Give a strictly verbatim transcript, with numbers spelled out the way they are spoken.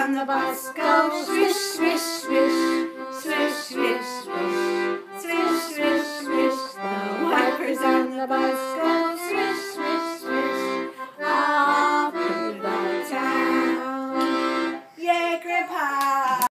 on the bus go swish, swish, swish, swish, swish, swish, swish, swish, swish. The wipers on the bus go